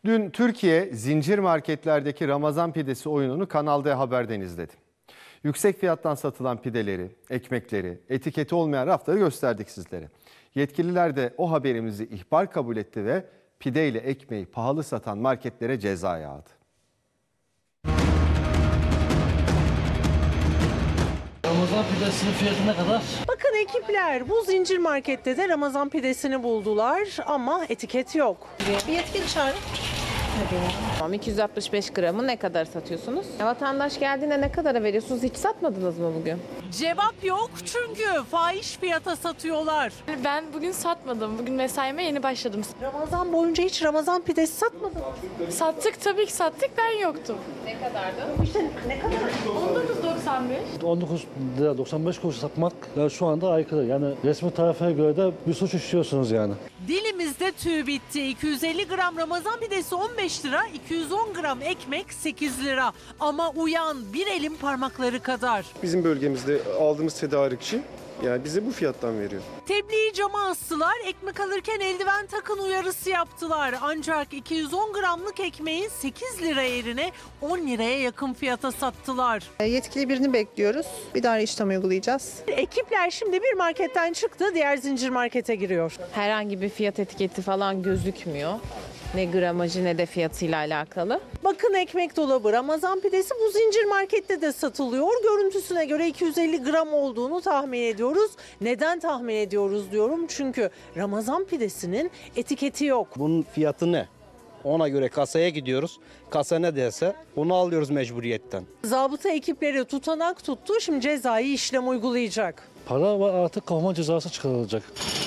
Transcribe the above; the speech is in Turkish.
Dün Türkiye zincir marketlerdeki Ramazan pidesi oyununu Kanal D Haber'den izledi. Yüksek fiyattan satılan pideleri, ekmekleri, etiketi olmayan rafları gösterdik sizlere. Yetkililer de o haberimizi ihbar kabul etti ve pide ile ekmeği pahalı satan marketlere ceza yağdı. Ramazan pidesinin fiyatı ne kadar? Bakın ekipler bu zincir markette de Ramazan pidesini buldular ama etiket yok. Bir yetkili çağırın. Tamam, 265 gramı ne kadar satıyorsunuz? Vatandaş geldiğinde ne kadara veriyorsunuz? Hiç satmadınız mı bugün? Cevap yok çünkü fahiş fiyata satıyorlar. Ben bugün satmadım. Bugün mesaime yeni başladım. Ramazan boyunca hiç Ramazan pidesi satmadın mı? Sattık, tabii ki sattık. Ben yoktum. Ne kadardı? İşte ne kadar? 19.95. 19 lira 95 kuruş satmak şu anda aykırı. Yani resmi tarafına göre de bir suç işliyorsunuz yani. Dilimizde tüy bitti. 250 gram Ramazan pidesi 15 lira, 210 gram ekmek 8 lira. Ama uyan bir elin parmakları kadar. Bizim bölgemizde aldığımız tedarikçi yani bize bu fiyattan veriyor. Tebliği cama astılar, ekmek alırken eldiven takın uyarısı yaptılar. Ancak 210 gramlık ekmeği 8 lira yerine 10 liraya yakın fiyata sattılar. Yetkili birini bekliyoruz. Bir daha işlem uygulayacağız. Ekipler şimdi bir marketten çıktı, diğer zincir markete giriyor. Herhangi bir fiyat etiketi falan gözükmüyor. Ne gramajı ne de fiyatıyla alakalı. Bakın ekmek dolabı, Ramazan pidesi bu zincir markette de satılıyor. Görüntüsüne göre 250 gram olduğunu tahmin ediyoruz. Neden tahmin ediyoruz diyorum? Çünkü Ramazan pidesinin etiketi yok. Bunun fiyatı ne? Ona göre kasaya gidiyoruz. Kasa ne derse onu alıyoruz mecburiyetten. Zabıta ekipleri tutanak tuttu. Şimdi cezai işlem uygulayacak. Para ve artık kovma cezası çıkarılacak.